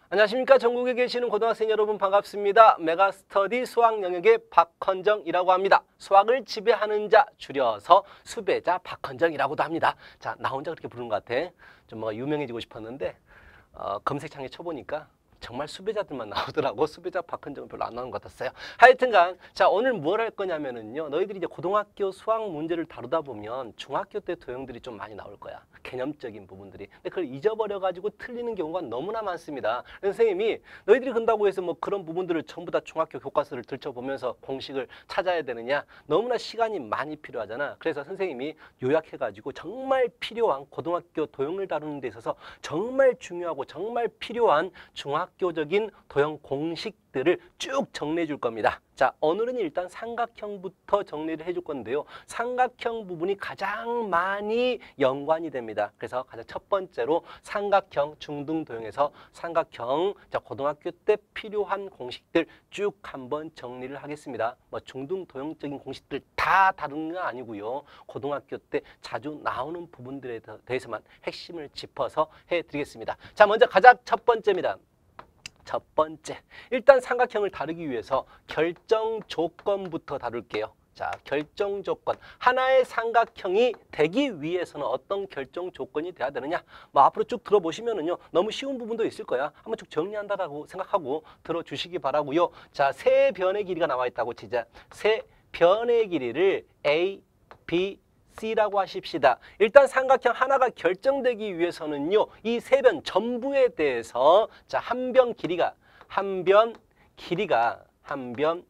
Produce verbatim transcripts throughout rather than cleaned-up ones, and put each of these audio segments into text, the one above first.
안녕하십니까. 전국에 계시는 고등학생 여러분 반갑습니다. 메가스터디 수학 영역의 박헌정이라고 합니다. 수학을 지배하는 자 줄여서 수배자 박헌정이라고도 합니다. 자, 나 혼자 그렇게 부르는 것 같아. 좀 뭐가 유명해지고 싶었는데 어, 검색창에 쳐보니까 정말 수배자들만 나오더라고. 수배자 박헌정은 별로 안 나오는 것 같았어요. 하여튼간 자, 오늘 뭘 할 거냐면은요, 너희들이 이제 고등학교 수학 문제를 다루다 보면 중학교 때 도형들이 좀 많이 나올 거야. 개념적인 부분들이. 근데 그걸 잊어버려 가지고 틀리는 경우가 너무나 많습니다. 선생님이 너희들이 그런다고 해서 뭐 그런 부분들을 전부 다 중학교 교과서를 들춰보면서 공식을 찾아야 되느냐, 너무나 시간이 많이 필요하잖아. 그래서 선생님이 요약해 가지고 정말 필요한 고등학교 도형을 다루는 데 있어서 정말 중요하고 정말 필요한 중학 학교적인 도형 공식들을 쭉 정리해 줄 겁니다. 자, 오늘은 일단 삼각형부터 정리를 해줄 건데요. 삼각형 부분이 가장 많이 연관이 됩니다. 그래서 가장 첫 번째로 삼각형 중등 도형에서 삼각형 자 고등학교 때 필요한 공식들 쭉 한번 정리를 하겠습니다. 뭐 중등 도형적인 공식들 다 다루는 건 아니고요. 고등학교 때 자주 나오는 부분들에 대해서만 핵심을 짚어서 해드리겠습니다. 자, 먼저 가장 첫 번째입니다. 첫 번째, 일단 삼각형을 다루기 위해서 결정 조건부터 다룰게요. 자, 결정 조건. 하나의 삼각형이 되기 위해서는 어떤 결정 조건이 돼야 되느냐? 뭐 앞으로 쭉 들어보시면은요, 너무 쉬운 부분도 있을 거야. 한번 쭉 정리한다라고 생각하고 들어주시기 바라고요. 자, 세 변의 길이가 나와 있다고 치자. 세 변의 길이를 A, B, C라고 하십시다. 일단 삼각형 하나가 결정되기 위해서는요, 이 세 변 전부에 대해서 자, 한 변 길이가 한 변 길이가 한 변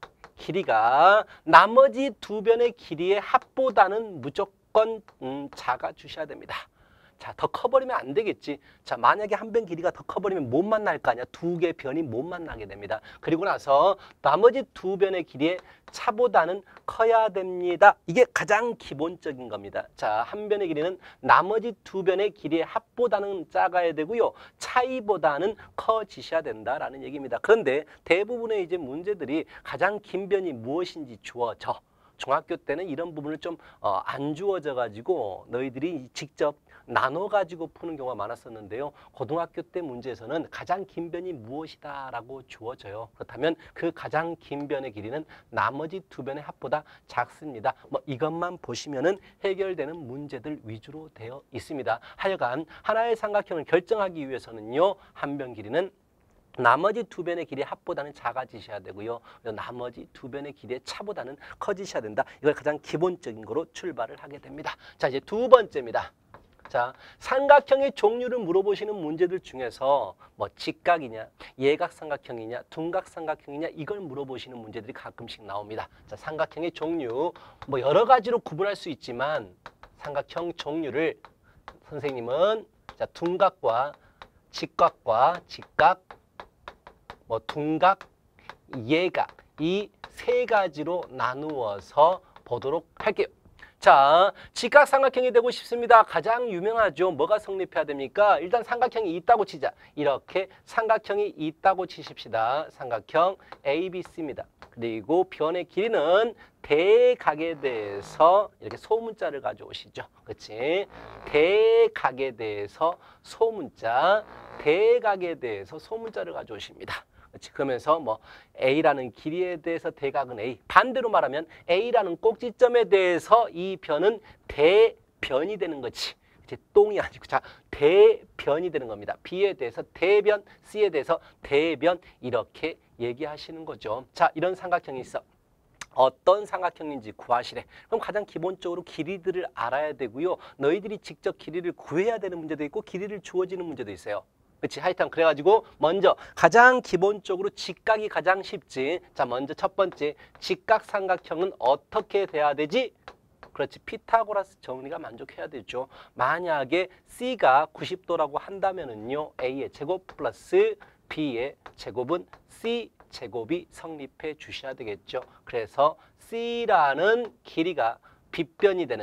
길이가 나머지 두 변의 길이의 합보다는 무조건 음, 작아 주셔야 됩니다. 자, 더 커버리면 안 되겠지. 자, 만약에 한 변 길이가 더 커버리면 못 만날 거 아니야. 두 개 변이 못 만나게 됩니다. 그리고 나서 나머지 두 변의 길이의 차보다는 커야 됩니다. 이게 가장 기본적인 겁니다. 자, 한 변의 길이는 나머지 두 변의 길이의 합보다는 작아야 되고요. 차이보다는 커지셔야 된다라는 얘기입니다. 그런데 대부분의 이제 문제들이 가장 긴 변이 무엇인지 주어져. 중학교 때는 이런 부분을 좀 안 주어져 가지고 너희들이 직접 나눠 가지고 푸는 경우가 많았었는데요. 고등학교 때 문제에서는 가장 긴 변이 무엇이다 라고 주어져요. 그렇다면 그 가장 긴 변의 길이는 나머지 두 변의 합보다 작습니다. 뭐 이것만 보시면은 해결되는 문제들 위주로 되어 있습니다. 하여간 하나의 삼각형을 결정하기 위해서는요, 한 변 길이는 나머지 두 변의 길이의 합보다는 작아지셔야 되고요. 나머지 두 변의 길이의 차보다는 커지셔야 된다. 이걸 가장 기본적인 거로 출발을 하게 됩니다. 자, 이제 두 번째입니다. 자, 삼각형의 종류를 물어보시는 문제들 중에서 뭐 직각이냐, 예각삼각형이냐, 둔각삼각형이냐 이걸 물어보시는 문제들이 가끔씩 나옵니다. 자, 삼각형의 종류 뭐 여러 가지로 구분할 수 있지만 삼각형 종류를 선생님은 자, 둔각과 직각과 직각, 뭐 둔각, 예각 이 세 가지로 나누어서 보도록 할게요. 자, 직각삼각형이 되고 싶습니다. 가장 유명하죠. 뭐가 성립해야 됩니까? 일단 삼각형이 있다고 치자. 이렇게 삼각형이 있다고 치십시다. 삼각형 A, B, C입니다. 그리고 변의 길이는 대각에 대해서 이렇게 소문자를 가져오시죠. 그렇지? 대각에 대해서 소문자, 대각에 대해서 소문자를 가져오십니다. 그렇지? 그러면서 뭐 A라는 길이에 대해서 대각은 A. 반대로 말하면 A라는 꼭지점에 대해서 이 변은 대변이 되는 거지. 이제 똥이 아니고 자, 대변이 되는 겁니다. B에 대해서 대변, C에 대해서 대변 이렇게 얘기하시는 거죠. 자, 이런 삼각형이 있어. 어떤 삼각형인지 구하시래. 그럼 가장 기본적으로 길이들을 알아야 되고요. 너희들이 직접 길이를 구해야 되는 문제도 있고 길이를 주어지는 문제도 있어요. 그렇지? 하여튼 그래가지고 먼저 가장 기본적으로 직각이 가장 쉽지. 자, 먼저 첫 번째 직각삼각형은 어떻게 돼야 되지? 그렇지. 피타고라스 정리가 만족해야 되죠. 만약에 C가 구십 도라고 한다면은요, A의 제곱 플러스 B의 제곱은 C 제곱이 성립해 주셔야 되겠죠. 그래서 C라는 길이가 빗변이 되는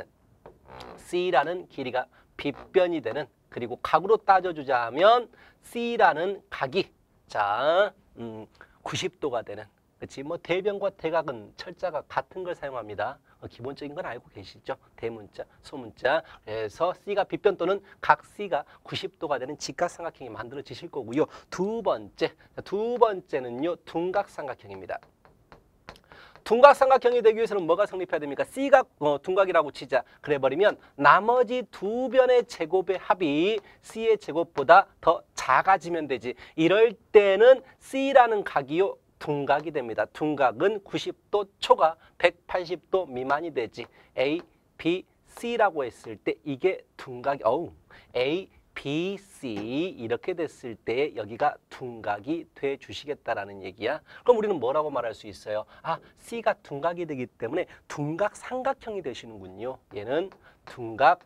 C라는 길이가 빗변이 되는 그리고 각으로 따져주자면 C라는 각이 자 음, 구십 도가 되는 그렇지 뭐 대변과 대각은 철자가 같은 걸 사용합니다. 기본적인 건 알고 계시죠? 대문자, 소문자. 그래서 C가 빗변 또는 각 C가 구십 도가 되는 직각삼각형이 만들어지실 거고요. 두 번째, 두 번째는요. 둔각삼각형입니다. 둔각삼각형이 되기 위해서는 뭐가 성립해야 됩니까? C가 어, 둔각이라고 치자. 그래버리면 나머지 두 변의 제곱의 합이 C의 제곱보다 더 작아지면 되지. 이럴 때는 C라는 각이요. 둔각이 됩니다. 둔각은 구십 도 초과 백팔십 도 미만이 되지. A, B, C라고 했을 때 이게 둔각이, 어우, A, B, C 이렇게 됐을 때 여기가 둔각이 돼 주시겠다라는 얘기야. 그럼 우리는 뭐라고 말할 수 있어요? 아, C가 둔각이 되기 때문에 둔각 삼각형이 되시는군요. 얘는 둔각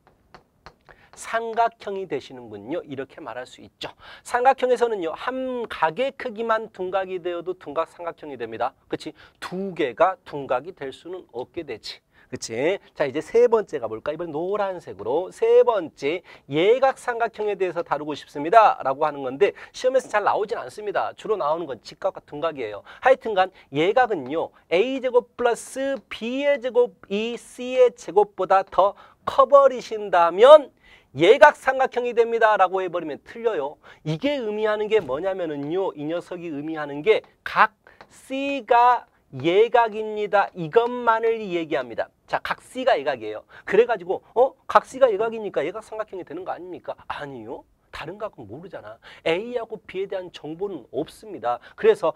삼각형이 되시는군요. 이렇게 말할 수 있죠. 삼각형에서는요. 한 각의 크기만 둔각이 되어도 둔각 삼각형이 됩니다. 그렇지? 두 개가 둔각이 될 수는 없게 되지. 그치? 자, 이제 세 번째 가볼까? 이번 노란색으로 세 번째 예각 삼각형에 대해서 다루고 싶습니다. 라고 하는 건데 시험에서 잘 나오진 않습니다. 주로 나오는 건 직각과 둔각이에요. 하여튼간 예각은요. A제곱 플러스 B의 제곱이 C의 제곱보다 더 커버리신다면 예각 삼각형이 됩니다. 라고 해버리면 틀려요. 이게 의미하는 게 뭐냐면은요. 이 녀석이 의미하는 게 각 C가 예각입니다. 이것만을 얘기합니다. 자, 각 C가 예각이에요. 그래가지고 어? 각 C가 예각이니까 예각 삼각형이 되는 거 아닙니까? 아니요. 다른 각은 모르잖아. A하고 B에 대한 정보는 없습니다. 그래서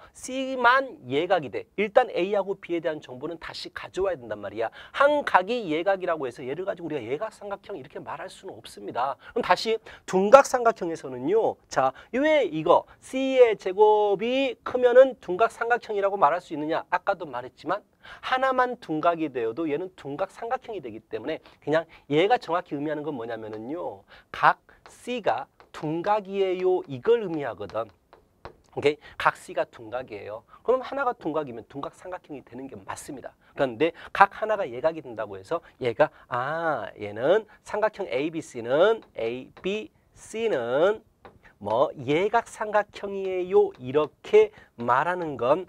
C만 예각이 돼. 일단 A하고 B에 대한 정보는 다시 가져와야 된단 말이야. 한 각이 예각이라고 해서 얘를 가지고 우리가 예각 삼각형 이렇게 말할 수는 없습니다. 그럼 다시 둔각 삼각형에서는요. 자, 왜 이거 C의 제곱이 크면은 둔각 삼각형이라고 말할 수 있느냐? 아까도 말했지만 하나만 둔각이 되어도 얘는 둔각 삼각형이 되기 때문에 그냥 얘가 정확히 의미하는 건 뭐냐면은요. 각 C가 둔각이에요. 이걸 의미하거든. 오케이? 각 C가 둔각이에요. 그럼 하나가 둔각이면 둔각 삼각형이 되는 게 맞습니다. 그런데 각 하나가 예각이 된다고 해서 얘가 아 얘는 삼각형 A, B, C는 A, B, C는 뭐 예각 삼각형이에요. 이렇게 말하는 건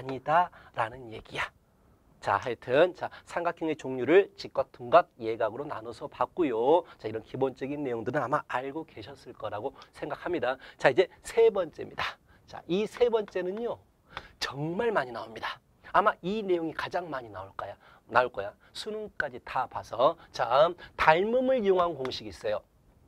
아니다라는 얘기야. 자, 하여튼 자 삼각형의 종류를 직각, 둔각, 예각으로 나눠서 봤고요. 자, 이런 기본적인 내용들은 아마 알고 계셨을 거라고 생각합니다. 자, 이제 세 번째입니다. 자, 이 세 번째는요. 정말 많이 나옵니다. 아마 이 내용이 가장 많이 나올 거야. 나올 거야. 수능까지 다 봐서 자, 닮음을 이용한 공식이 있어요.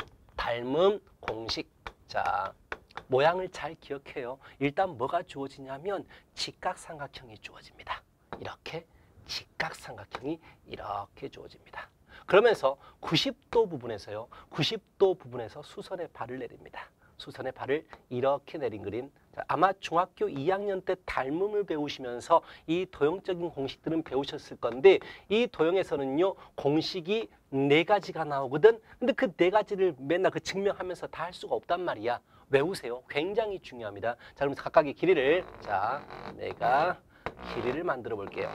닮음 공식. 자, 모양을 잘 기억해요. 일단 뭐가 주어지냐면 직각삼각형이 주어집니다. 이렇게 직각삼각형이 이렇게 주어집니다. 그러면서 구십 도 부분에서요. 구십 도 부분에서 수선의 발을 내립니다. 수선의 발을 이렇게 내린 그림. 아마 중학교 이 학년 때 닮음을 배우시면서 이 도형적인 공식들은 배우셨을 건데 이 도형에서는요. 공식이 네 가지가 나오거든. 근데 그 네 가지를 맨날 그 증명하면서 다 할 수가 없단 말이야. 외우세요. 굉장히 중요합니다. 자, 그러면서 각각의 길이를 자, 내가 길이를 만들어 볼게요.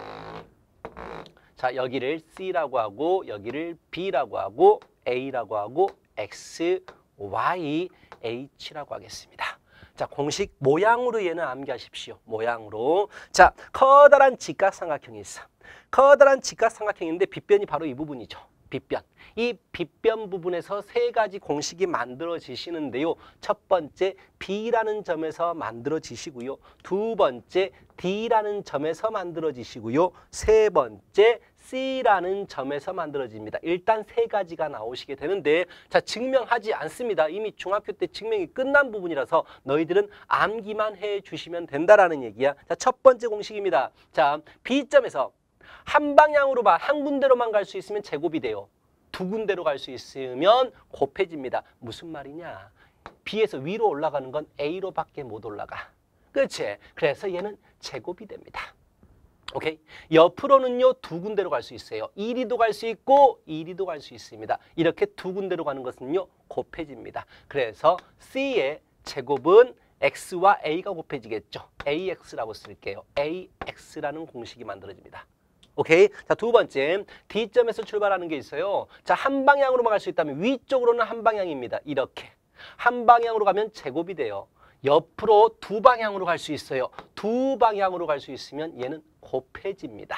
자, 여기를 C라고 하고 여기를 B라고 하고 A라고 하고 X, Y, H라고 하겠습니다. 자, 공식 모양으로 얘는 암기하십시오. 모양으로. 자, 커다란 직각삼각형이 있어. 커다란 직각삼각형인데 빗변이 바로 이 부분이죠. 빗변. 이 빗변 부분에서 세 가지 공식이 만들어지시는데요. 첫 번째 B라는 점에서 만들어지시고요. 두 번째 D라는 점에서 만들어지시고요. 세 번째 C라는 점에서 만들어집니다. 일단 세 가지가 나오시게 되는데 자, 증명하지 않습니다. 이미 중학교 때 증명이 끝난 부분이라서 너희들은 암기만 해주시면 된다라는 얘기야. 자, 첫 번째 공식입니다. 자, B점에서 한 방향으로 봐. 한 군데로만 갈 수 있으면 제곱이 돼요. 두 군데로 갈 수 있으면 곱해집니다. 무슨 말이냐? B에서 위로 올라가는 건 A로밖에 못 올라가. 그렇지? 그래서 얘는 제곱이 됩니다. 오케이? 옆으로는요. 두 군데로 갈 수 있어요. 이리도 갈 수 있고 이리도 갈 수 있습니다. 이렇게 두 군데로 가는 것은요. 곱해집니다. 그래서 C의 제곱은 X와 A가 곱해지겠죠. 에이엑스라고 쓸게요. 에이엑스라는 공식이 만들어집니다. 오케이. 자, 두 번째. D점에서 출발하는 게 있어요. 자, 한 방향으로만 갈 수 있다면 위쪽으로는 한 방향입니다. 이렇게. 한 방향으로 가면 제곱이 돼요. 옆으로 두 방향으로 갈 수 있어요. 두 방향으로 갈 수 있으면 얘는 곱해집니다.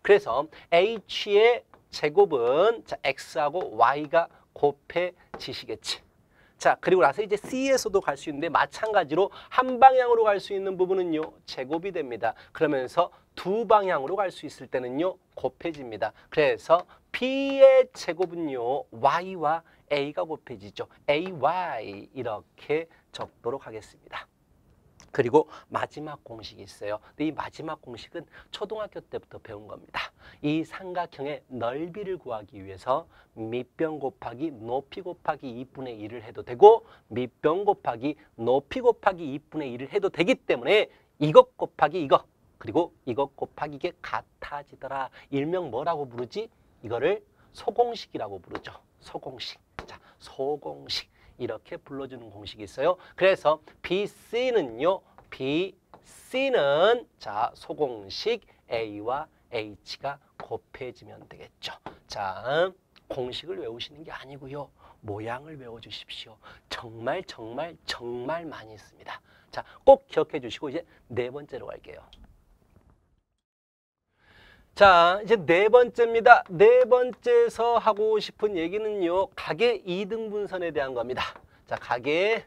그래서 h의 제곱은 자, x하고 y가 곱해지시겠지. 자, 그리고 나서 이제 C에서도 갈 수 있는데 마찬가지로 한 방향으로 갈 수 있는 부분은요, 제곱이 됩니다. 그러면서 두 방향으로 갈 수 있을 때는요, 곱해집니다. 그래서 B의 제곱은요, Y와 A가 곱해지죠. 에이와이 이렇게 적도록 하겠습니다. 그리고 마지막 공식이 있어요. 근데 이 마지막 공식은 초등학교 때부터 배운 겁니다. 이 삼각형의 넓이를 구하기 위해서 밑변 곱하기 높이 곱하기 이분의 일을 해도 되고 밑변 곱하기 높이 곱하기 이분의 일을 해도 되기 때문에 이것 곱하기 이것 그리고 이것 곱하기 이게 같아지더라. 일명 뭐라고 부르지? 이거를 소공식이라고 부르죠. 소공식. 자, 소공식. 이렇게 불러주는 공식이 있어요. 그래서 비씨는요. 비씨는 자 소공식 A와 H가 곱해지면 되겠죠. 자 공식을 외우시는 게 아니고요. 모양을 외워주십시오. 정말 정말 정말 많이 씁니다. 자, 꼭 기억해 주시고 이제 네 번째로 갈게요. 자, 이제 네 번째입니다. 네 번째에서 하고 싶은 얘기는요. 각의 이등분선에 대한 겁니다. 자, 각의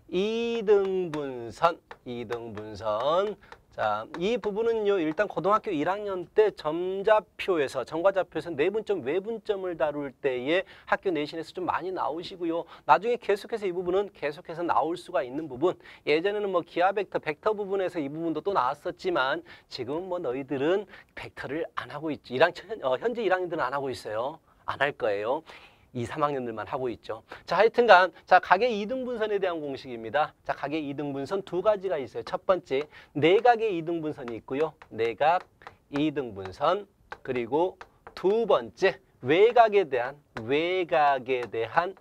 이등분선, 이등분선. 자, 이 부분은요. 일단 고등학교 일 학년 때 점좌표에서, 정과좌표에서 내분점, 외분점을 다룰 때에 학교 내신에서 좀 많이 나오시고요. 나중에 계속해서 이 부분은 계속해서 나올 수가 있는 부분. 예전에는 뭐 기하 벡터, 벡터 부분에서 이 부분도 또 나왔었지만 지금은 뭐 너희들은 벡터를 안 하고 있죠. 일 학년, 어, 현재 일 학년들은 안 하고 있어요. 안 할 거예요. 이, 삼 학년들만 하고 있죠. 자, 하여튼간 자, 각의 이등분선에 대한 공식입니다. 자, 각의 이등분선 두 가지가 있어요. 첫 번째, 내각의 이등분선이 있고요. 내각 이등분선. 그리고 두 번째, 외각에 대한 외각에 대한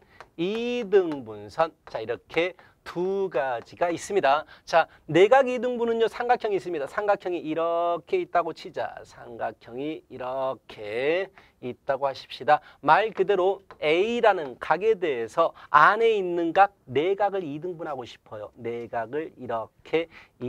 이등분선. 자, 이렇게 두 가지가 있습니다. 자, 내각 이등분은요, 삼각형이 있습니다. 삼각형이 이렇게 있다고 치자. 삼각형이 이렇게 있다고 하십시다. 말 그대로 A라는 각에 대해서 안에 있는 각, 내각을 이등분하고 싶어요. 내각을 이렇게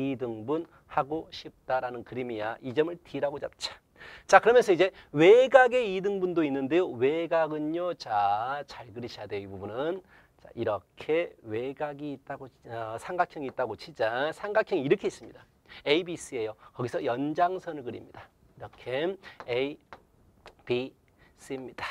이등분하고 싶다라는 그림이야. 이 점을 D라고 잡자. 자, 그러면서 이제 외각의 이등분도 있는데요. 외각은요, 자, 잘 그리셔야 돼요. 이 부분은. 자, 이렇게 외각이 있다고, 어, 삼각형이 있다고 치자. 삼각형이 이렇게 있습니다. A, B, C예요. 거기서 연장선을 그립니다. 이렇게 A, B, C입니다.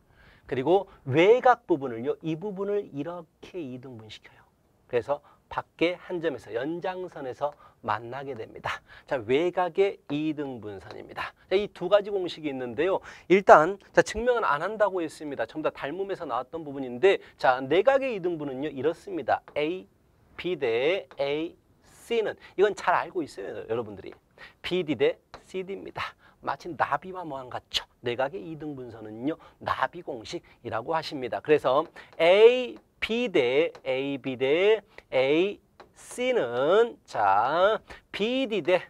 그리고 외각 부분을요. 이 부분을 이렇게 이등분시켜요. 그래서 밖에 한 점에서 연장선에서 만나게 됩니다. 자, 외각의 이등분선입니다. 이 두 가지 공식이 있는데요. 일단 자, 증명은 안 한다고 했습니다. 전부 다 닮음에서 나왔던 부분인데 자, 내각의 이등분은요. 이렇습니다. A, B 대 A, C는 이건 잘 알고 있어요. 여러분들이. 비 디 대 씨 디입니다. 마치 나비와 뭐랑 같죠. 내각의 이등분선은요. 나비 공식이라고 하십니다. 그래서 A, B 대 A, B 대 A, C는 자, 비 디 대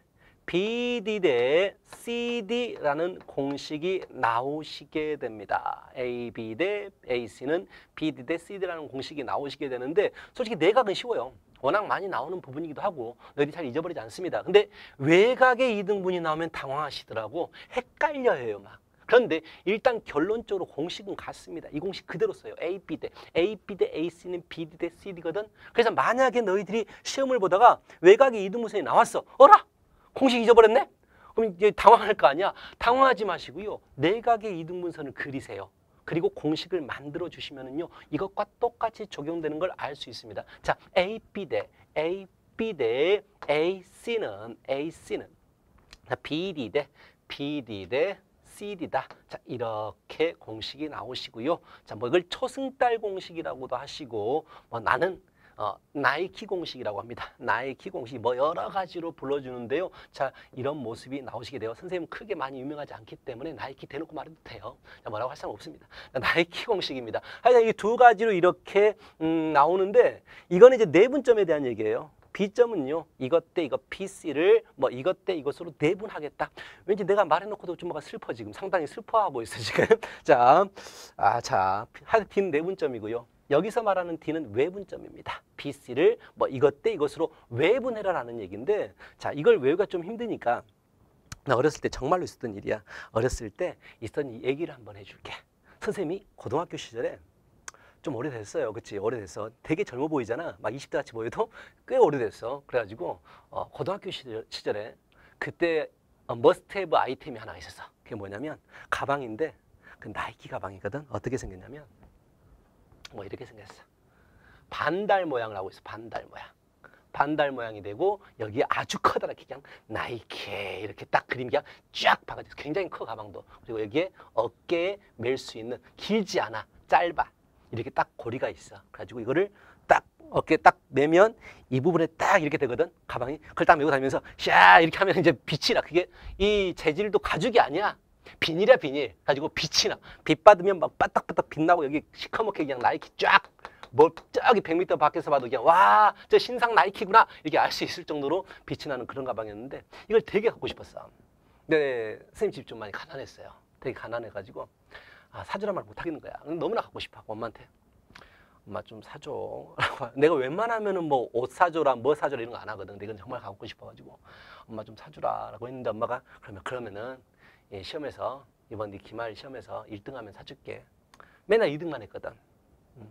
비 디 대 씨 디라는 공식이 나오시게 됩니다. A, B 대 A, C는 비 디 대 씨 디라는 공식이 나오시게 되는데 솔직히 내각은 쉬워요. 워낙 많이 나오는 부분이기도 하고 너희들이 잘 잊어버리지 않습니다. 근데 외각의 이등분이 나오면 당황하시더라고. 헷갈려해요 막. 그런데 일단 결론적으로 공식은 같습니다. 이 공식 그대로 써요. A, B 대 A, B 대 A, C는 B 디 대 C 디거든. 그래서 만약에 너희들이 시험을 보다가 외각의 이등분선이 나왔어. 어라? 공식 잊어버렸네? 그럼 이제 당황할 거 아니야? 당황하지 마시고요. 내각의 이등분선을 그리세요. 그리고 공식을 만들어 주시면은요. 이것과 똑같이 적용되는 걸 알 수 있습니다. 자, A, B 대 A, B 대 A, C는 A, C는 자, B 디 대 B 디 대 씨 디다. 자, 이렇게 공식이 나오시고요. 자, 뭐 이걸 초승달 공식이라고도 하시고 뭐 나는 어, 나이키 공식이라고 합니다. 나이키 공식 뭐 여러 가지로 불러주는데요. 자, 이런 모습이 나오시게 돼요. 선생님은 크게 많이 유명하지 않기 때문에 나이키 대놓고 말해도 돼요. 자, 뭐라고 할 사람 없습니다. 자, 나이키 공식입니다. 하여튼 이 두 가지로 이렇게 음, 나오는데 이거는 이제 내분점에 대한 얘기예요. B점은요. 이것 대 이것 비 씨를 뭐 이것 대 이것으로 내분하겠다. 왠지 내가 말해놓고도 좀 뭐가 슬퍼 지금. 상당히 슬퍼하고 있어 지금. 자, 아, 자, 하여튼 D는 내분점이고요. 여기서 말하는 D는 외분점입니다. 비 씨를 뭐 이것 대 이것으로 외분해라라는 얘기인데 자, 이걸 외우기가 좀 힘드니까 나 어렸을 때 정말로 있었던 일이야. 어렸을 때 있었던 이 얘기를 한번 해줄게. 선생님이 고등학교 시절에 좀 오래됐어요. 그치? 오래됐어. 되게 젊어 보이잖아. 막 이십 대 같이 보여도 꽤 오래됐어. 그래가지고 어, 고등학교 시절, 시절에 그때 어, 머스트 헤브 아이템이 하나 있었어. 그게 뭐냐면 가방인데 그 나이키 가방이거든. 어떻게 생겼냐면 뭐 이렇게 생겼어. 반달 모양을 하고 있어. 반달 모양. 반달 모양이 되고 여기에 아주 커다랗게 그냥 나이키 이렇게 딱 그림 그냥 쫙 박아져. 굉장히 커 가방도. 그리고 여기에 어깨에 멜 수 있는 길지 않아. 짧아. 이렇게 딱 고리가 있어. 그래가지고 이거를 딱 어깨에 딱 매면 이 부분에 딱 이렇게 되거든. 가방이. 그걸 딱 메고 다니면서 샤 이렇게 하면 이제 빛이 나. 그게 이 재질도 가죽이 아니야. 비닐이야 비닐. 가지고 빛이 나. 빛 받으면 막 바닥바닥 빛나고 여기 시커멓게 그냥 나이키 쫙. 뭐 저기 백 미터 밖에서 봐도 그냥 와, 저 신상 나이키구나 이렇게 알 수 있을 정도로 빛이 나는 그런 가방이었는데 이걸 되게 갖고 싶었어. 근데 선생님 집 좀 많이 가난했어요. 되게 가난해가지고 아, 사주란 말 못하겠는 거야. 너무나 갖고 싶어 엄마한테. 엄마 좀 사줘. 내가 웬만하면은 뭐 옷 사줘라 뭐 사줘라 이런 거 안 하거든. 근데 이건 정말 갖고 싶어가지고 엄마 좀 사주라 라고 했는데 엄마가 그러면 그러면은 예, 시험에서 이번 네 기말 시험에서 일 등 하면 사줄게. 맨날 이 등만 했거든. 음.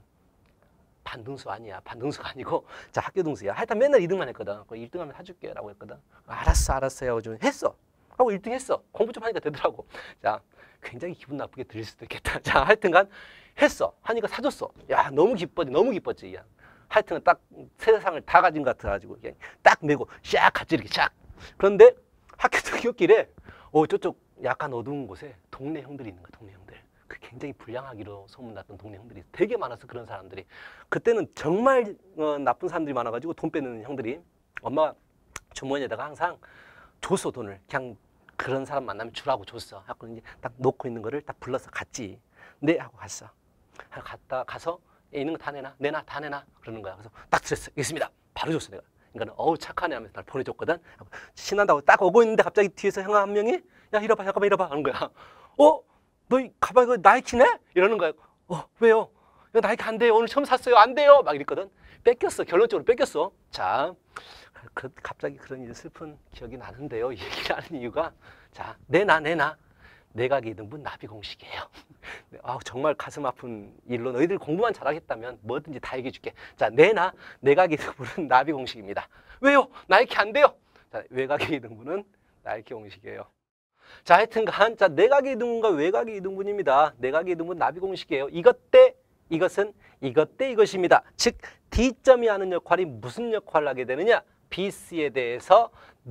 반등수 아니야. 반등수가 아니고 자 학교 등수야. 하여튼 맨날 이 등만 했거든. 일 등 하면 사줄게 라고 했거든. 알았어 알았어요. 좀 했어. 하고 일 등 했어. 공부 좀 하니까 되더라고. 자 굉장히 기분 나쁘게 들릴 수도 있겠다. 자 하여튼간 했어. 하니까 사줬어. 야 너무 기뻤지. 너무 기뻤지. 야. 하여튼 딱 세상을 다 가진 것 같아가지고 그냥 딱 메고 샥 갔지 이렇게 샥. 그런데 학교 등교길에 어 저쪽 약간 어두운 곳에 동네 형들이 있는 거야. 동네 형들. 그 굉장히 불량하기로 소문났던 동네 형들이 되게 많아서 그런 사람들이 그때는 정말 어, 나쁜 사람들이 많아가지고 돈 빼는 형들이 엄마가 주머니에다가 항상 줬어 돈을. 그냥 그런 사람 만나면 주라고 줬어. 하고 이제 딱 놓고 있는 거를 딱 불러서 갔지. 네 하고 갔어. 갔다 가서 있는 거 다 내놔 내놔 다 내놔 그러는 거야. 그래서 딱 드렸어. 있습니다. 바로 줬어 내가. 그러니까 어우 착하네 하면서 날 보내줬거든. 신난다고 딱 오고 있는데 갑자기 뒤에서 형 한 명이 야 이러봐 잠깐만 이러봐 하는 거야. 어? 너 이 가방 이거 나이키네? 이러는 거야. 어 왜요? 이거 나이키 안 돼요. 오늘 처음 샀어요. 안 돼요. 막 이랬거든. 뺏겼어. 결론적으로 뺏겼어. 자, 그, 갑자기 그런 이제 슬픈 기억이 나는데요. 이 얘기를 하는 이유가 자 내놔 내놔. 내각이 등분 나비 공식이에요. 아, 정말 가슴 아픈 일로 너희들 공부만 잘하겠다면 뭐든지 다 얘기해 줄게. 자 내놔. 내각이 등분은 나비 공식입니다. 왜요? 나이키 안 돼요. 자 외각의 등분은 나이키 공식이에요. 자 하여튼간 자 내각의 이등분과 외각의 이등분입니다. 내각의 이등분 나비 공식이에요. 이것 대 이것은 이것 대 이것입니다. 즉 D점이 하는 역할이 무슨 역할을 하게 되느냐? 비 씨에 대해서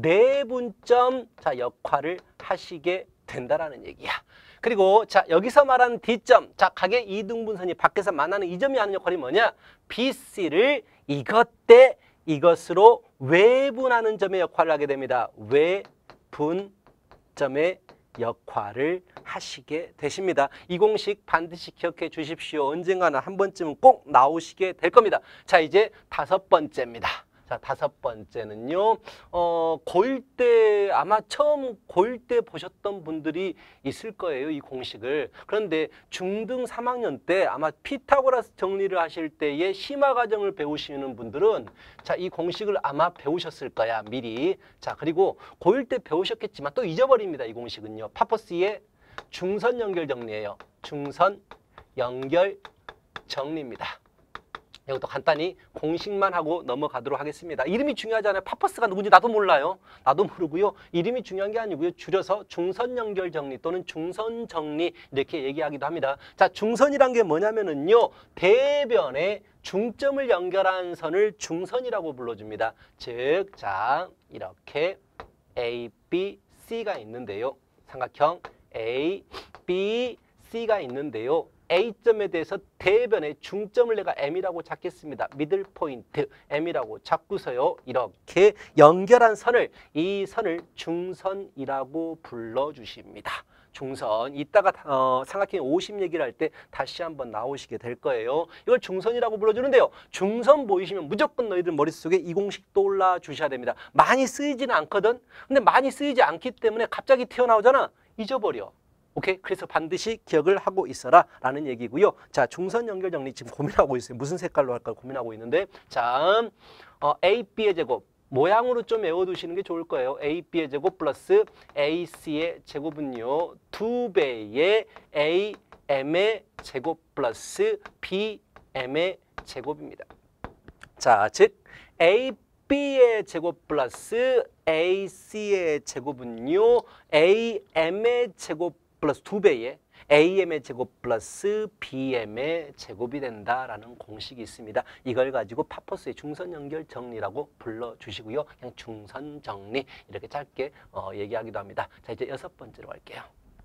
내분점 자 역할을 하시게 된다라는 얘기야. 그리고 자 여기서 말하는 D점 자 각의 이등분선이 밖에서 만나는 이 점이 하는 역할이 뭐냐? 비 씨를 이것 대 이것으로 외분하는 점의 역할을 하게 됩니다. 외분 점의 역할을 하시게 되십니다. 이 공식 반드시 기억해 주십시오. 언젠가는 한 번쯤은 꼭 나오시게 될 겁니다. 자 이제 다섯 번째입니다. 자 다섯 번째는요. 어, 고일 때 아마 처음 고일 때 보셨던 분들이 있을 거예요. 이 공식을. 그런데 중등 삼 학년 때 아마 피타고라스 정리를 하실 때의 심화 과정을 배우시는 분들은 자 이 공식을 아마 배우셨을 거야. 미리. 자 그리고 고일 때 배우셨겠지만 또 잊어버립니다. 이 공식은요. 파퍼스의 중선 연결 정리예요. 중선 연결 정리입니다. 이것도 간단히 공식만 하고 넘어가도록 하겠습니다. 이름이 중요하잖아요. 파퍼스가 누군지 나도 몰라요. 나도 모르고요. 이름이 중요한 게 아니고요. 줄여서 중선 연결 정리 또는 중선 정리 이렇게 얘기하기도 합니다. 자, 중선이란 게 뭐냐면은요. 대변에 중점을 연결한 선을 중선이라고 불러줍니다. 즉, 자, 이렇게 A, B, C가 있는데요. 삼각형 A, B, C가 있는데요. A점에 대해서 대변의 중점을 내가 M이라고 잡겠습니다. 미들 포인트 M이라고 잡고서요. 이렇게 연결한 선을 이 선을 중선이라고 불러주십니다. 중선. 이따가 어, 삼각형 오십 얘기를 할 때 다시 한번 나오시게 될 거예요. 이걸 중선이라고 불러주는데요. 중선 보이시면 무조건 너희들 머릿속에 이 공식 떠올라 주셔야 됩니다. 많이 쓰이지는 않거든. 근데 많이 쓰이지 않기 때문에 갑자기 튀어나오잖아. 잊어버려. 오케이? 그래서 반드시 기억을 하고 있어라 라는 얘기고요. 자, 중선 연결 정리 지금 고민하고 있어요. 무슨 색깔로 할까 고민하고 있는데 자, 어, A, B의 제곱 모양으로 좀 외워두시는 게 좋을 거예요. 에이비의 제곱 플러스 에이씨의 제곱은요. 두 배의 에이엠의 제곱 플러스 비엠의 제곱입니다. 자, 즉 에이비의 제곱 플러스 에이씨의 제곱은요. 에이엠의 제곱 플러스 두 배의 에이엠의 제곱 플러스 비엠의 제곱이 된다라는 공식이 있습니다. 이걸 가지고 파퍼스의 중선 연결 정리라고 불러주시고요. 그냥 중선 정리 이렇게 짧게 어, 얘기하기도 합니다. 자, 이제 여섯 번째로 갈게요.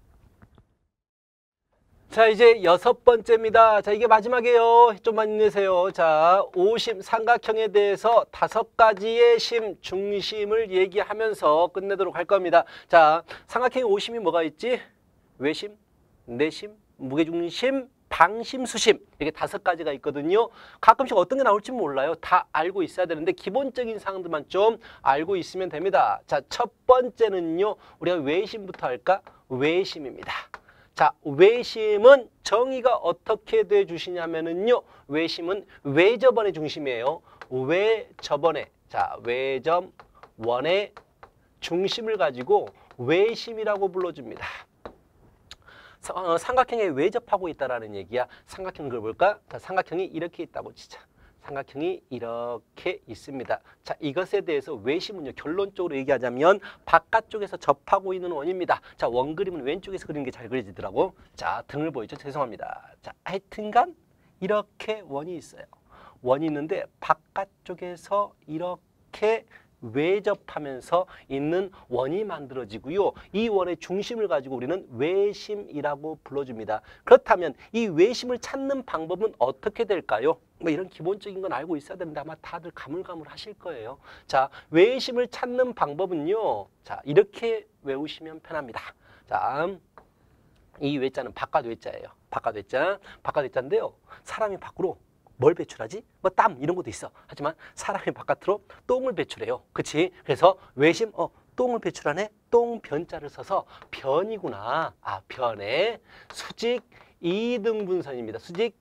자, 이제 여섯 번째입니다. 자, 이게 마지막이에요. 좀만 힘내세요. 자, 오심 삼각형에 대해서 다섯 가지의 심, 중심을 얘기하면서 끝내도록 할 겁니다. 자, 삼각형의 오심이 뭐가 있지? 외심, 내심, 무게중심, 방심, 수심 이렇게 다섯 가지가 있거든요. 가끔씩 어떤 게 나올지 몰라요. 다 알고 있어야 되는데 기본적인 사항들만 좀 알고 있으면 됩니다. 자, 첫 번째는요. 우리가 외심부터 할까? 외심입니다. 자, 외심은 정의가 어떻게 돼 주시냐면은요. 외심은 외접원의 중심이에요. 외접원의 자, 외접원의 중심을 가지고 외심이라고 불러줍니다. 어, 삼각형에 외접하고 있다라는 얘기야. 삼각형 그걸 볼까? 자, 삼각형이 이렇게 있다고 치자. 삼각형이 이렇게 있습니다. 자, 이것에 대해서 외심은요. 결론적으로 얘기하자면 바깥쪽에서 접하고 있는 원입니다. 자, 원 그림은 왼쪽에서 그리는 게 잘 그려지더라고. 자, 등을 보이죠? 죄송합니다. 자, 하여튼간 이렇게 원이 있어요. 원이 있는데 바깥쪽에서 이렇게 외접하면서 있는 원이 만들어지고요. 이 원의 중심을 가지고 우리는 외심이라고 불러줍니다. 그렇다면 이 외심을 찾는 방법은 어떻게 될까요? 뭐 이런 기본적인 건 알고 있어야 되는데 아마 다들 가물가물하실 거예요. 자, 외심을 찾는 방법은요. 자, 이렇게 외우시면 편합니다. 자, 이 외자는 바깥 외자예요. 바깥 외자, 바깥 외자인데요. 사람이 밖으로 뭘 배출하지? 뭐 땀 이런 것도 있어. 하지만 사람이 바깥으로 똥을 배출해요. 그치? 그래서 외심, 어, 똥을 배출하네? 똥 변자를 써서 변이구나. 아, 변의 수직 이등분선입니다. 수직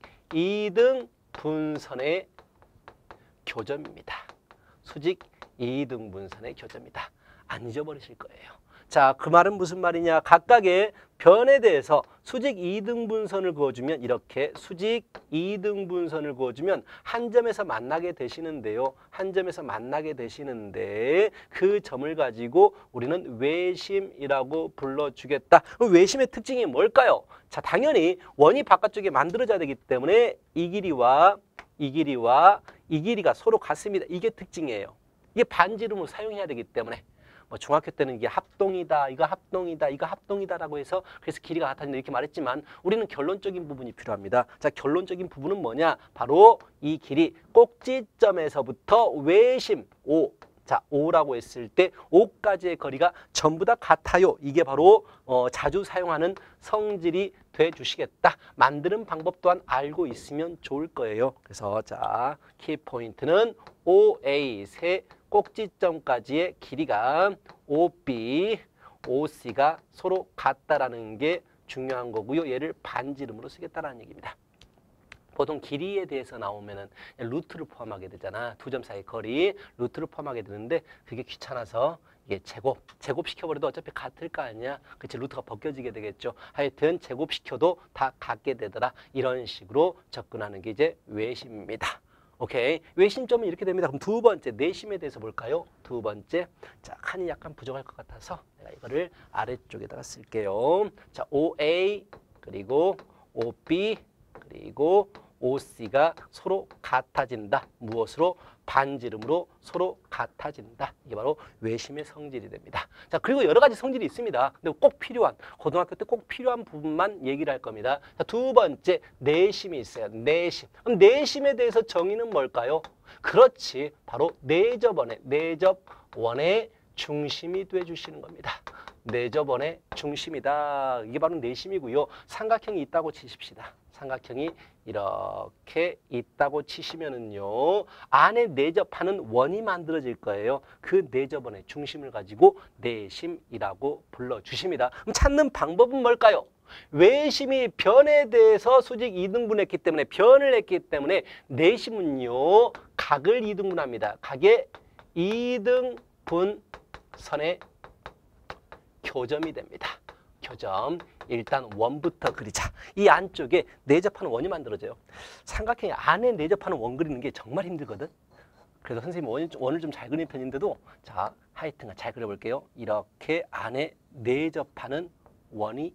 이등분선의 교점입니다. 수직 이등분선의 교점이다. 안 잊어버리실 거예요. 자, 그 말은 무슨 말이냐? 각각의 변에 대해서 수직 이등분선을 그어주면 이렇게 수직 이등분선을 그어주면 한 점에서 만나게 되시는데요. 한 점에서 만나게 되시는데 그 점을 가지고 우리는 외심이라고 불러주겠다. 그럼 외심의 특징이 뭘까요? 자, 당연히 원이 바깥쪽에 만들어져야 되기 때문에 이 길이와 이 길이와 이 길이가 서로 같습니다. 이게 특징이에요. 이게 반지름으로 사용해야 되기 때문에. 뭐 중학교 때는 이게 합동이다, 이거 합동이다, 이거 합동이다라고 해서 그래서 길이가 같아진다 이렇게 말했지만 우리는 결론적인 부분이 필요합니다. 자, 결론적인 부분은 뭐냐? 바로 이 길이 꼭지점에서부터 외심 오. 자, 오라고 했을 때 오까지의 거리가 전부 다 같아요. 이게 바로 어, 자주 사용하는 성질이 돼 주시겠다. 만드는 방법 또한 알고 있으면 좋을 거예요. 그래서 자, 키포인트는 오에이 세 꼭지점까지의 길이가 오비, 오씨가 서로 같다라는 게 중요한 거고요. 얘를 반지름으로 쓰겠다라는 얘기입니다. 보통 길이에 대해서 나오면은 루트를 포함하게 되잖아. 두 점 사이 거리 루트를 포함하게 되는데 그게 귀찮아서 이게 제곱, 제곱시켜버려도 어차피 같을 거 아니야. 그치, 루트가 벗겨지게 되겠죠. 하여튼 제곱시켜도 다 같게 되더라. 이런 식으로 접근하는 게 이제 외심입니다. 오케이. 외심점은 이렇게 됩니다. 그럼 두 번째, 내심에 대해서 볼까요? 두 번째. 자, 칸이 약간 부족할 것 같아서 내가 이거를 아래쪽에다가 쓸게요. 자, 오에이 그리고 오비 그리고 오씨가 서로 같아진다. 무엇으로? 반지름으로 서로 같아진다. 이게 바로 외심의 성질이 됩니다. 자, 그리고 여러 가지 성질이 있습니다. 근데 꼭 필요한, 고등학교 때 꼭 필요한 부분만 얘기를 할 겁니다. 자, 두 번째, 내심이 있어요. 내심. 그럼 내심에 대해서 정의는 뭘까요? 그렇지. 바로 내접원의, 내접원의 중심이 돼주시는 겁니다. 내접원의 중심이다. 이게 바로 내심이고요. 삼각형이 있다고 치십시다. 삼각형이 이렇게 있다고 치시면은요, 안에 내접하는 원이 만들어질 거예요. 그 내접원의 중심을 가지고 내심이라고 불러주십니다. 그럼 찾는 방법은 뭘까요? 외심이 변에 대해서 수직 이등분했기 때문에, 변을 했기 때문에 내심은요, 각을 이등분합니다. 각의 이등분선의 교점이 됩니다. 교점. 일단 원부터 그리자. 이 안쪽에 내접하는 원이 만들어져요. 삼각형이 안에 내접하는 원 그리는 게 정말 힘들거든. 그래서 선생님 원, 원을 좀 잘 그리는 편인데도 자, 하여튼 잘 그려볼게요. 이렇게 안에 내접하는 원이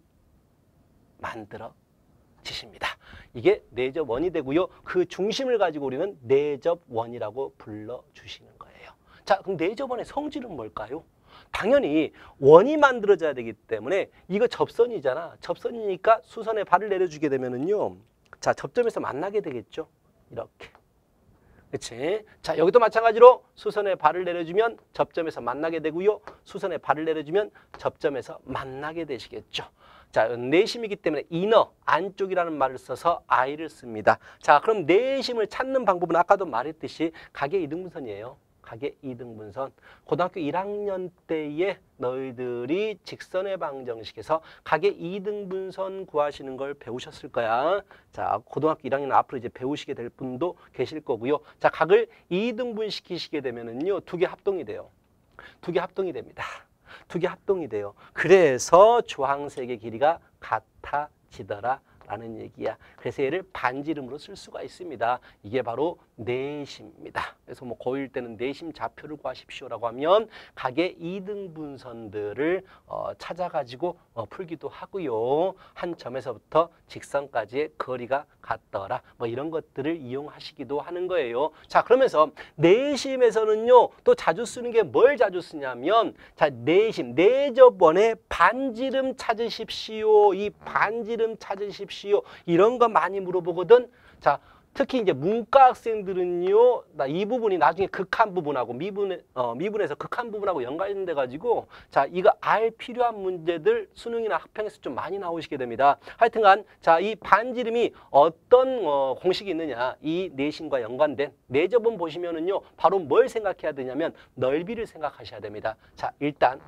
만들어지십니다. 이게 내접원이 되고요. 그 중심을 가지고 우리는 내접원이라고 불러주시는 거예요. 자, 그럼 내접원의 성질은 뭘까요? 당연히 원이 만들어져야 되기 때문에 이거 접선이잖아. 접선이니까 수선에 발을 내려주게 되면은요. 자, 접점에서 만나게 되겠죠. 이렇게. 그렇지? 자, 여기도 마찬가지로 수선에 발을 내려주면 접점에서 만나게 되고요. 수선에 발을 내려주면 접점에서 만나게 되시겠죠. 자, 내심이기 때문에 이너, 안쪽이라는 말을 써서 I를 씁니다. 자, 그럼 내심을 찾는 방법은 아까도 말했듯이 가계 이등분선이에요. 가계 이등분선. 고등학교 일 학년 때에 너희들이 직선의 방정식에서 가계 이등분선 구하시는 걸 배우셨을 거야. 자, 고등학교 일 학년 앞으로 이제 배우시게 될 분도 계실 거고요. 자, 각을 이등분 시키시게 되면은요, 두 개 합동이 돼요. 두 개 합동이 됩니다. 두 개 합동이 돼요. 그래서 주황색의 길이가 같아지더라 라는 얘기야. 그래서 얘를 반지름으로 쓸 수가 있습니다. 이게 바로 내심입니다. 그래서 뭐 고일 때는 내심 좌표를 구하십시오라고 하면 각의 이등분선들을 어, 찾아가지고 어, 풀기도 하고요. 한 점에서부터 직선까지의 거리가 같더라. 뭐 이런 것들을 이용하시기도 하는 거예요. 자, 그러면서 내심에서는요, 또 자주 쓰는 게 뭘 자주 쓰냐면, 자, 내심, 내접원의 반지름 찾으십시오. 이 반지름 찾으십시오. 이런 거 많이 물어보거든. 자, 특히 이제 문과 학생들은요, 나 이 부분이 나중에 극한 부분하고 미분, 어, 미분에서 극한 부분하고 연관돼 가지고, 자, 이거 알 필요한 문제들 수능이나 학평에서 좀 많이 나오시게 됩니다. 하여튼간, 자, 이 반지름이 어떤 어, 공식이 있느냐, 이 내심과 연관된 내접원 보시면은요, 바로 뭘 생각해야 되냐면 넓이를 생각하셔야 됩니다. 자, 일단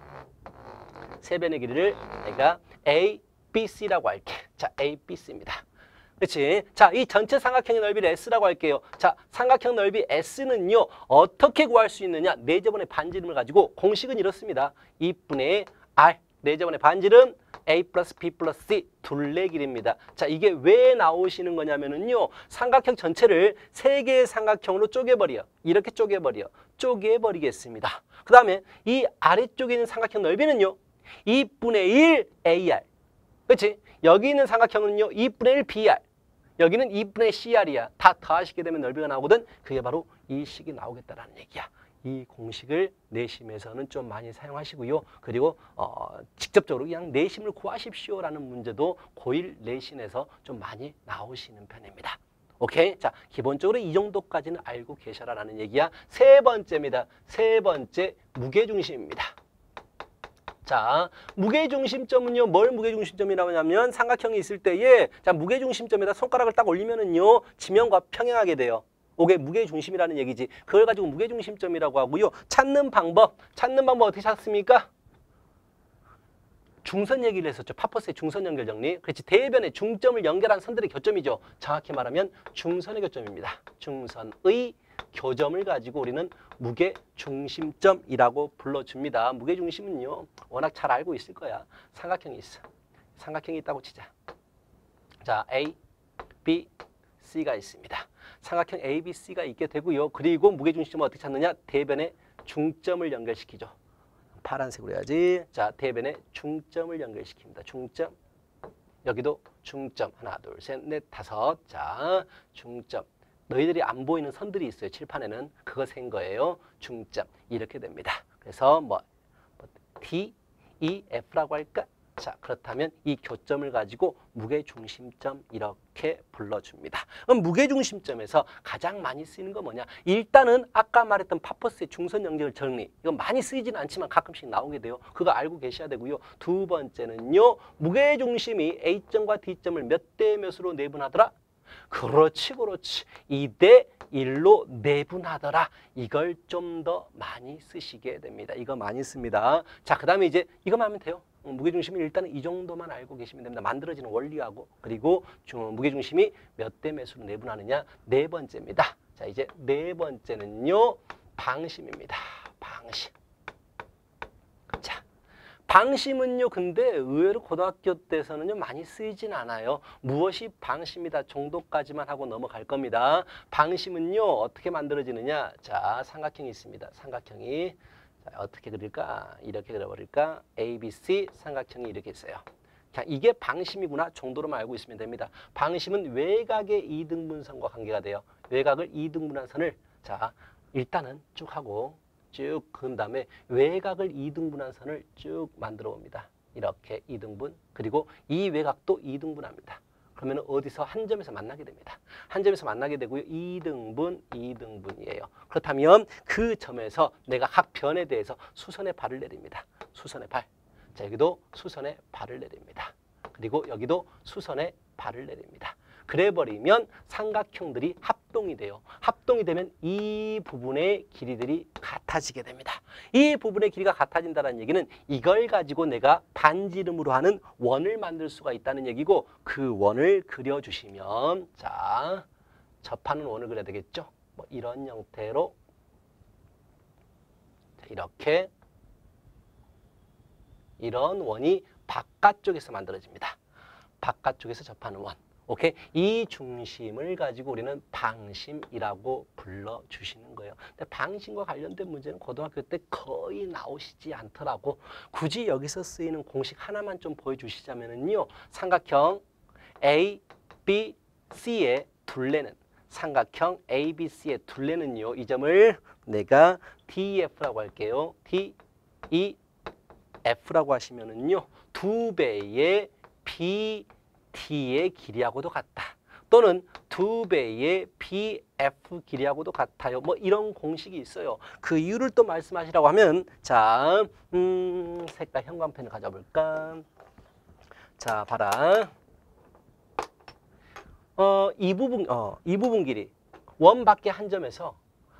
세 변의 길이를 내가 A, B, C라고 할게. 자, A, B, C입니다. 그렇지? 자, 이 전체 삼각형의 넓이를 S라고 할게요. 자, 삼각형 넓이 S는요, 어떻게 구할 수 있느냐? 내접원의 반지름을 가지고 공식은 이렇습니다. 이분의 R, 내접원의 반지름 A 플러스 B 플러스 C 둘레 길이입니다. 자, 이게 왜 나오시는 거냐면은요, 삼각형 전체를 세 개의 삼각형으로 쪼개버려. 이렇게 쪼개버려. 쪼개버리겠습니다. 그 다음에 이 아래쪽에 있는 삼각형 넓이는요, 이분의 일 에이알. 그렇지? 여기 있는 삼각형은요, 이분의 일 비알. 여기는 이분의 씨알이야. 다 더하시게 되면 넓이가 나오거든. 그게 바로 이 식이 나오겠다라는 얘기야. 이 공식을 내심에서는 좀 많이 사용하시고요. 그리고 어, 직접적으로 그냥 내심을 구하십시오라는 문제도 고일 내신에서 좀 많이 나오시는 편입니다. 오케이? 자, 기본적으로 이 정도까지는 알고 계셔라라는 얘기야. 세 번째입니다. 세 번째, 무게중심입니다. 자, 무게중심점은요, 뭘 무게중심점이라고 하냐면 삼각형이 있을 때에, 자, 무게중심점에다 손가락을 딱 올리면은요, 지면과 평행하게 돼요. 이게 무게중심이라는 얘기지. 그걸 가지고 무게중심점이라고 하고요. 찾는 방법, 찾는 방법 어떻게 찾습니까? 중선 얘기를 했었죠. 파퍼스의 중선 연결 정리. 그렇지. 대변의 중점을 연결한 선들의 교점이죠. 정확히 말하면 중선의 교점입니다. 중선의 교점을 가지고 우리는 무게중심점이라고 불러줍니다. 무게중심은요, 워낙 잘 알고 있을 거야. 삼각형이 있어. 삼각형이 있다고 치자. 자, A, B, C가 있습니다. 삼각형 A, B, C가 있게 되고요. 그리고 무게중심은 어떻게 찾느냐? 대변의 중점을 연결시키죠. 파란색으로 해야지. 자, 대변의 중점을 연결시킵니다. 중점. 여기도 중점. 하나, 둘, 셋, 넷, 다섯. 자, 중점. 너희들이 안 보이는 선들이 있어요. 칠판에는. 그거 센 거예요. 중점. 이렇게 됩니다. 그래서 뭐 D, E, F라고 할까? 자, 그렇다면 이 교점을 가지고 무게중심점 이렇게 불러줍니다. 그럼 무게중심점에서 가장 많이 쓰이는 건 뭐냐? 일단은 아까 말했던 파퍼스의 중선 연결 정리. 이건 많이 쓰이지는 않지만 가끔씩 나오게 돼요. 그거 알고 계셔야 되고요. 두 번째는요, 무게중심이 A점과 D점을 몇 대 몇으로 내분하더라? 그렇지, 그렇지. 이 대 일로 내분하더라. 이걸 좀 더 많이 쓰시게 됩니다. 이거 많이 씁니다. 자, 그 다음에 이제 이거만 하면 돼요. 무게중심이 일단은 이 정도만 알고 계시면 됩니다. 만들어지는 원리하고, 그리고 중, 무게중심이 몇 대 몇으로 내분하느냐. 네 번째입니다. 자, 이제 네 번째는요, 방심입니다. 방심. 자, 방심은요, 근데 의외로 고등학교 때에서는요, 많이 쓰이진 않아요. 무엇이 방심이다 정도까지만 하고 넘어갈 겁니다. 방심은요, 어떻게 만들어지느냐? 자, 삼각형이 있습니다. 삼각형이. 자, 어떻게 그릴까? 이렇게 그려버릴까? A, B, C 삼각형이 이렇게 있어요. 자, 이게 방심이구나 정도로만 알고 있으면 됩니다. 방심은 외곽의 이등분선과 관계가 돼요. 외곽을 이등분한 선을 자 일단은 쭉 하고 쭉 그은 다음에 외곽을 이등분한 선을 쭉 만들어 봅니다. 이렇게 이등분 그리고 이 외곽도 이등분합니다. 그러면 어디서 한 점에서 만나게 됩니다. 한 점에서 만나게 되고요. 이등분, 이등분이에요. 그렇다면 그 점에서 내가 각 변에 대해서 수선의 발을 내립니다. 수선의 발. 자, 여기도 수선의 발을 내립니다. 그리고 여기도 수선의 발을 내립니다. 그래 버리면 삼각형들이 합동이 돼요. 합동이 되면 이 부분의 길이들이 같아지게 됩니다. 이 부분의 길이가 같아진다는 얘기는 이걸 가지고 내가 반지름으로 하는 원을 만들 수가 있다는 얘기고 그 원을 그려주시면 자 접하는 원을 그려야 되겠죠. 뭐 이런 형태로 이렇게 이런 원이 바깥쪽에서 만들어집니다. 바깥쪽에서 접하는 원. 오케이? 이 중심을 가지고 우리는 방심이라고 불러주시는 거예요. 근데 방심과 관련된 문제는 고등학교 때 거의 나오시지 않더라고. 굳이 여기서 쓰이는 공식 하나만 좀 보여주시자면요. 삼각형 A, B, C의 둘레는 삼각형 A, B, C의 둘레는요. 이 점을 내가 디 에프라고 할게요. 디, 이, F라고 하시면은요. 두 배의 비 T의 길이하고도 같다. 또는 두 배의 비 에프 길이하고도 같아요. 뭐 이런 공식이 있어요. 그 이유를 또 말씀하시라고 하면 자, 음, 색깔 형광펜을 가져볼까? 자, 봐라. 어, 이 부분, 어, 이 부분 길이 원 밖에 한 점에서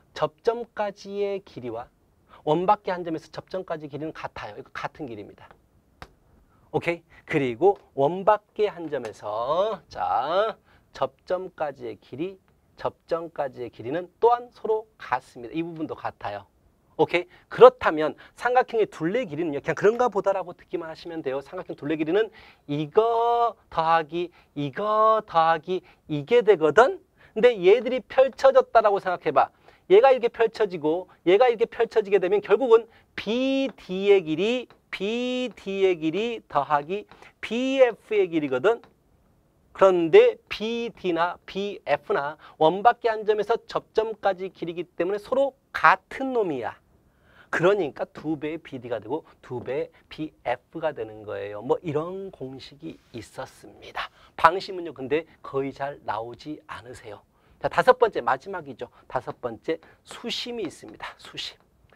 접점까지의 길이와 원 밖에 한 점에서 접점까지 길이는 같아요. 이거 같은 길이입니다. 오케이? 그리고 원 밖에 한 점에서 자 접점까지의 길이, 접점까지의 길이는 또한 서로 같습니다. 이 부분도 같아요. 오케이? 그렇다면 삼각형의 둘레 길이는요. 그냥 그런가 보다라고 듣기만 하시면 돼요. 삼각형 둘레 길이는 이거 더하기 이거 더하기 이게 되거든. 근데 얘들이 펼쳐졌다라고 생각해봐. 얘가 이렇게 펼쳐지고 얘가 이렇게 펼쳐지게 되면 결국은 비 디의 길이 비 디의 길이 더하기 비 에프의 길이거든. 그런데 비 디나 비 에프나 원밖에 한 점에서 접점까지 길이기 때문에 서로 같은 놈이야. 그러니까 두 배의 비 디가 되고 두 배의 비 에프가 되는 거예요. 뭐 이런 공식이 있었습니다. 방심은요. 근데 거의 잘 나오지 않으세요. 자, 다섯 번째 마지막이죠. 다섯 번째 수심이 있습니다. 수심.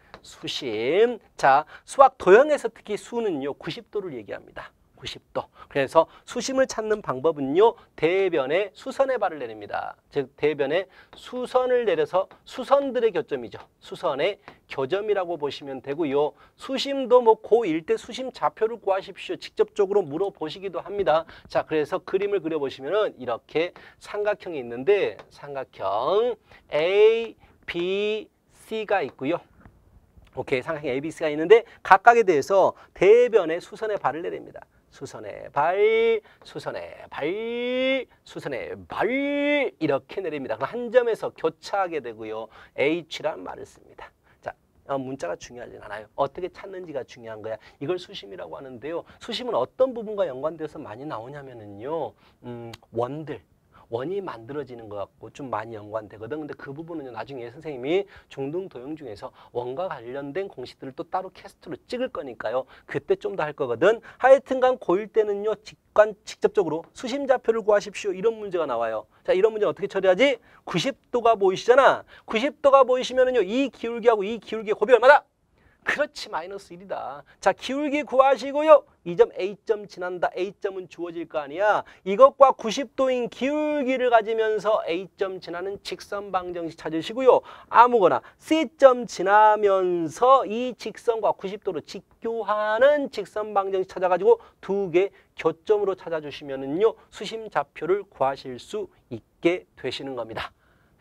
수심. 자, 수학 도형에서 특히 수는요. 구십 도를 얘기합니다. 구십 도. 그래서 수심을 찾는 방법은요. 대변에 수선의 발을 내립니다. 즉 대변에 수선을 내려서 수선들의 교점이죠. 수선의 교점이라고 보시면 되고요. 수심도 뭐 고일 때 수심 좌표를 구하십시오. 직접적으로 물어보시기도 합니다. 자, 그래서 그림을 그려보시면은 이렇게 삼각형이 있는데 삼각형 A, B, C가 있고요. 오케이, 삼각형 A, B, C가 있는데 각각에 대해서 대변에 수선의 발을 내립니다. 수선의 발, 수선의 발, 수선의 발 이렇게 내립니다. 그럼 한 점에서 교차하게 되고요. H란 말을 씁니다. 자, 어, 문자가 중요하진 않아요. 어떻게 찾는지가 중요한 거야. 이걸 수심이라고 하는데요. 수심은 어떤 부분과 연관돼서 많이 나오냐면은요. 음, 원들. 원이 만들어지는 것 같고 좀 많이 연관되거든. 근데 그 부분은 나중에 선생님이 중등 도형 중에서 원과 관련된 공식들을 또 따로 캐스트로 찍을 거니까요. 그때 좀 더 할 거거든. 하여튼간 고일 때는요. 직관 직접적으로 수심 좌표를 구하십시오. 이런 문제가 나와요. 자, 이런 문제는 어떻게 처리하지? 구십 도가 보이시잖아. 구십 도가 보이시면은요. 이 기울기하고 이 기울기의 곱이 얼마다? 그렇지, 마이너스 일이다. 자, 기울기 구하시고요. 이 점 A점 지난다. A점은 주어질 거 아니야. 이것과 구십 도인 기울기를 가지면서 A점 지나는 직선 방정식 찾으시고요. 아무거나 C점 지나면서 이 직선과 구십 도로 직교하는 직선 방정식 찾아가지고 두 개 교점으로 찾아주시면은요. 수심 좌표를 구하실 수 있게 되시는 겁니다.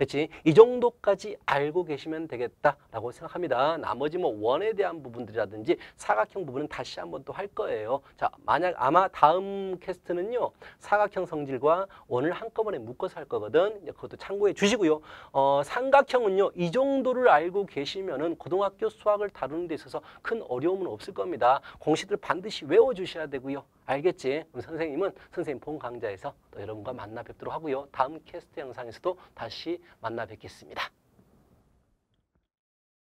됐지? 이 정도까지 알고 계시면 되겠다라고 생각합니다. 나머지 뭐 원에 대한 부분들이라든지 사각형 부분은 다시 한번 또 할 거예요. 자, 만약 아마 다음 캐스트는요. 사각형 성질과 원을 한꺼번에 묶어서 할 거거든. 그것도 참고해 주시고요. 어, 삼각형은요. 이 정도를 알고 계시면은 고등학교 수학을 다루는 데 있어서 큰 어려움은 없을 겁니다. 공식들 반드시 외워 주셔야 되고요. 알겠지? 그럼 선생님은 선생님 본 강좌에서 또 여러분과 만나 뵙도록 하고요. 다음 캐스트 영상에서도 다시 만나 뵙겠습니다.